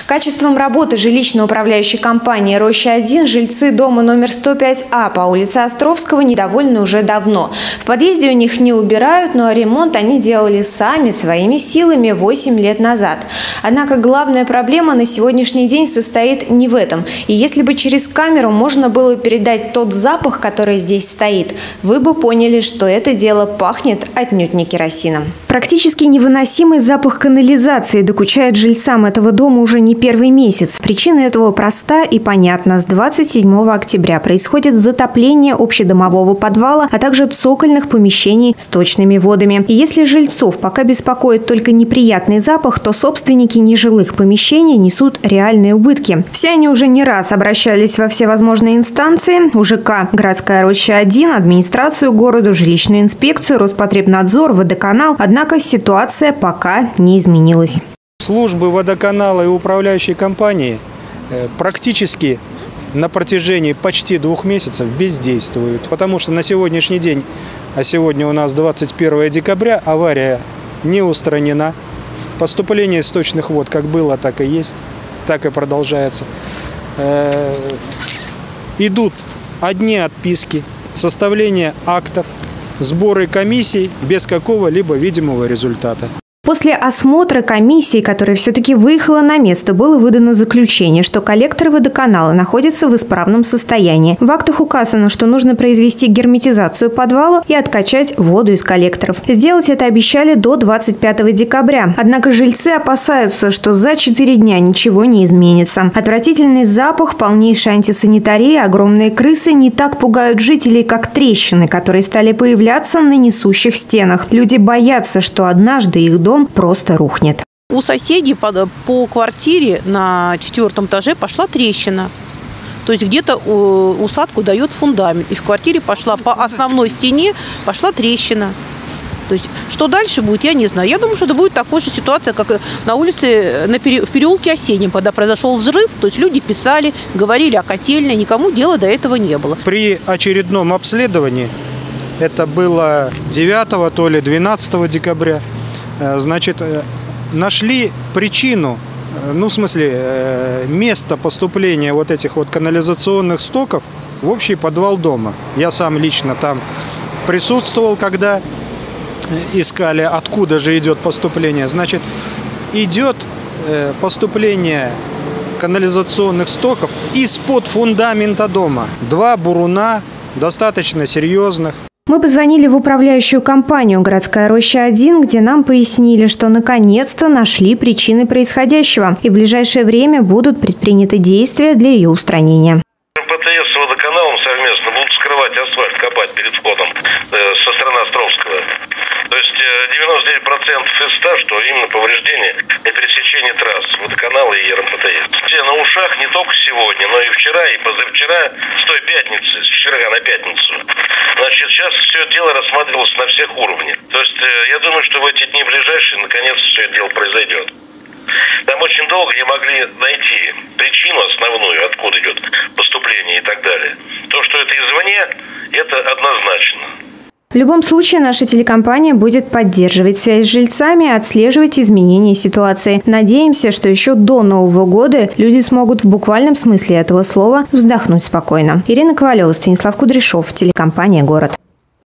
Качеством работы жилищно-управляющей компании «Роща-1» жильцы дома номер 105А по улице Островского недовольны уже давно. В подъезде у них не убирают, но ремонт они делали сами, своими силами 8 лет назад. Однако главная проблема на сегодняшний день состоит не в этом. И если бы через камеру можно было передать тот запах, который здесь стоит, вы бы поняли, что это дело пахнет отнюдь не керосином. Практически невыносимый запах канализации докучает жильцам этого дома уже не первый месяц. Причина этого проста и понятна. С 27 октября происходит затопление общедомового подвала, а также цокольных помещений сточными водами. И если жильцов пока беспокоит только неприятный запах, то собственники нежилых помещений несут реальные убытки. Все они уже не раз обращались во все возможные инстанции: УЖК «Городская Роща-1», администрацию города, жилищную инспекцию, Роспотребнадзор, водоканал. Однако ситуация пока не изменилась. Службы водоканала и управляющей компании практически на протяжении почти 2 месяцев бездействуют. Потому что на сегодняшний день, а сегодня у нас 21 декабря, авария не устранена. Поступление сточных вод как было, так и есть, так и продолжается. Идут одни отписки, составление актов, сборы комиссий без какого-либо видимого результата. После осмотра комиссии, которая все-таки выехала на место, было выдано заключение, что коллекторы водоканала находятся в исправном состоянии. В актах указано, что нужно произвести герметизацию подвала и откачать воду из коллекторов. Сделать это обещали до 25 декабря. Однако жильцы опасаются, что за 4 дня ничего не изменится. Отвратительный запах, полнейшая антисанитария, огромные крысы не так пугают жителей, как трещины, которые стали появляться на несущих стенах. Люди боятся, что однажды их дом просто рухнет. У соседей по квартире на 4-м этаже пошла трещина. То есть где-то усадку дает фундамент. И в квартире пошла по основной стене пошла трещина. То есть что дальше будет, я не знаю. Я думаю, что это будет такая же ситуация, как на улице, в переулке Осеннем, когда произошел взрыв. То есть люди писали, говорили о котельной, никому дела до этого не было. При очередном обследовании, это было 9 то ли 12 декабря, значит, нашли причину, ну, в смысле, место поступления вот этих вот канализационных стоков в общий подвал дома. Я сам лично там присутствовал, когда искали, откуда же идет поступление. Значит, идет поступление канализационных стоков из-под фундамента дома. 2 буруна, достаточно серьезных. Мы позвонили в управляющую компанию «Городская Роща-1», где нам пояснили, что наконец-то нашли причины происходящего, и в ближайшее время будут предприняты действия для ее устранения. МПТС с водоканалом совместно будут вскрывать асфальт, копать перед входом со стороны Островского. То есть 99% из 100, что именно повреждения на пересечении трасс водоканала и РМПТС. Все на ушах не только сегодня, но и вчера, и позавчера, с той пятницы, с четверга на пятницу. Значит, сейчас все дело рассматривалось на всех уровнях. То есть я думаю, что в эти дни ближайшие наконец все это дело произойдет. Там очень долго не могли найти причину основную, откуда идет поступление и так далее. То, что это извне, это однозначно. В любом случае, наша телекомпания будет поддерживать связь с жильцами и отслеживать изменения ситуации. Надеемся, что еще до Нового года люди смогут в буквальном смысле этого слова вздохнуть спокойно. Ирина Ковалева, Станислав Кудряшов, телекомпания «Город».